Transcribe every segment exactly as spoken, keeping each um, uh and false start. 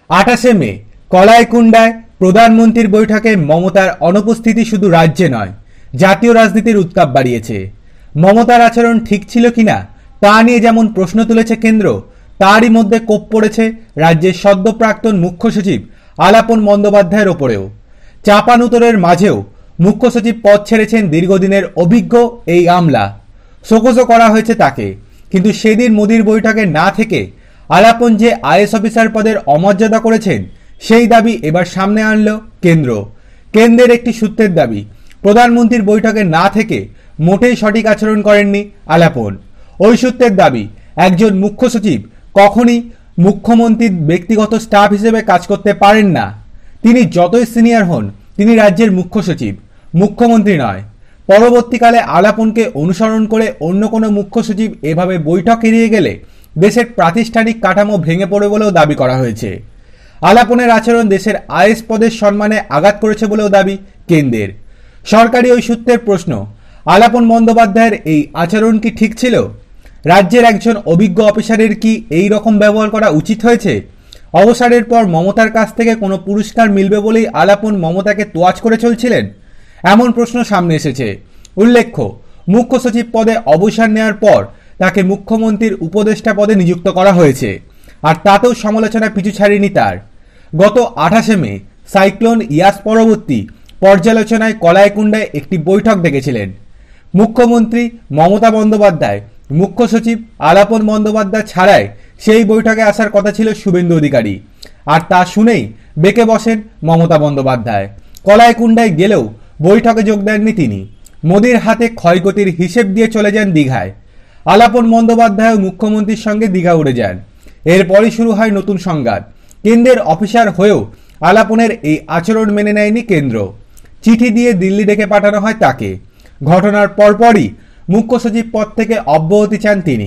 আঠাশে মে কলাইকুণ্ডায় প্রধানমন্ত্রীর বৈঠকে মমতার অনুপস্থিতি শুধু রাজ্যে নয়, জাতীয় রাজনীতির উত্তাপ বাড়িয়েছে। মমতার আচরণ ঠিক ছিল কিনা তা নিয়ে যেমন প্রশ্ন তুলেছে কেন্দ্র, তারই মধ্যে কোপ পড়েছে রাজ্যের সদ্য প্রাক্তন মুখ্য সচিব আলাপন বন্দ্যোপাধ্যায়ের ওপরেও। চাপানুতরের মাঝেও মুখ্য সচিব পদ ছেড়েছেন দীর্ঘদিনের অভিজ্ঞ এই আমলা। শোকজও করা হয়েছে তাকে, কিন্তু সেদিন মোদির বৈঠকে না থেকে আলাপন যে আইএস অফিসার পদের অমর্যাদা করেছেন সেই দাবি এবার সামনে আনল কেন্দ্র। কেন্দ্রের একটি সূত্রের দাবি, প্রধানমন্ত্রীর বৈঠকে না থেকে মোটেই সঠিক আচরণ করেননি আলাপন। ওই সূত্রের দাবি, একজন মুখ্য সচিব কখনই মুখ্যমন্ত্রীর ব্যক্তিগত স্টাফ হিসেবে কাজ করতে পারেন না। তিনি যতই সিনিয়র হন, তিনি রাজ্যের মুখ্য সচিব, মুখ্যমন্ত্রী নয়। পরবর্তীকালে আলাপনকে অনুসরণ করে অন্য কোনো মুখ্য সচিব এভাবে বৈঠক এড়িয়ে গেলে দেশের প্রাতিষ্ঠানিক কাঠামো ভেঙে পড়ে বলেও দাবি করা হয়েছে। আলাপনের আচরণ দেশের আইএস পদের সম্মানে আঘাত করেছে বলেও দাবি কেন্দ্রের। সরকারি ওই সূত্রের প্রশ্ন, আলাপন বন্দ্যোপাধ্যায়ের এই আচরণ কি ঠিক ছিল? রাজ্যের একজন অভিজ্ঞ অফিসারের কি এই রকম ব্যবহার করা উচিত হয়েছে? অবসরের পর মমতার কাছ থেকে কোনো পুরস্কার মিলবে বলেই আলাপন মমতাকে তোয়াজ করে চলছিলেন? এমন প্রশ্ন সামনে এসেছে। উল্লেখ্য, মুখ্য সচিব পদে অবসর নেওয়ার পর তাকে মুখ্যমন্ত্রীর উপদেষ্টা পদে নিযুক্ত করা হয়েছে, আর তাতেও সমালোচনা পিছু ছাড়েনি তার। গত আঠাশে মে সাইক্লোন ইয়াস পরবর্তী পর্যালোচনায় কলাইকুণ্ডায় একটি বৈঠক ডেকেছিলেন মুখ্যমন্ত্রী মমতা বন্দ্যোপাধ্যায়। মুখ্য সচিব আলাপন বন্দ্যোপাধ্যায় ছাড়াই সেই বৈঠকে আসার কথা ছিল শুভেন্দু অধিকারী, আর তা শুনেই বেঁকে বসেন মমতা বন্দ্যোপাধ্যায়। কলাইকুণ্ডায় গেলেও বৈঠকে যোগ দেননি তিনি। মোদির হাতে ক্ষয়ক্ষতির হিসেব দিয়ে চলে যান দীঘায়। আলাপন বন্দ্যোপাধ্যায় মুখ্যমন্ত্রীর সঙ্গে দীঘা উড়ে যান। এরপরই শুরু হয় নতুন সংঘাত। কেন্দ্রের অফিসার হয়েও আলাপনের এই আচরণ মেনে নেয়নি কেন্দ্র। চিঠি দিয়ে দিল্লি ডেকে পাঠানো হয় তাকে। ঘটনার পরপরই মুখ্য সচিব পদ থেকে অব্যাহতি চান তিনি।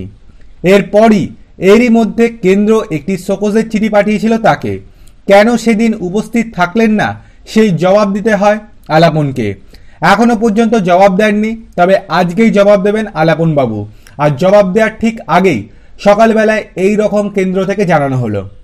এরপরই এরই মধ্যে কেন্দ্র একটি শোকজের চিঠি পাঠিয়েছিল তাকে। কেন সেদিন উপস্থিত থাকলেন না সেই জবাব দিতে হয় আলাপনকে। এখনো পর্যন্ত জবাব দেননি, তবে আজকেই জবাব দেবেন আলাপন বাবু। আর জবাব দেওয়ার ঠিক আগেই সকালবেলায় এই রকম কেন্দ্র থেকে জানানো হলো।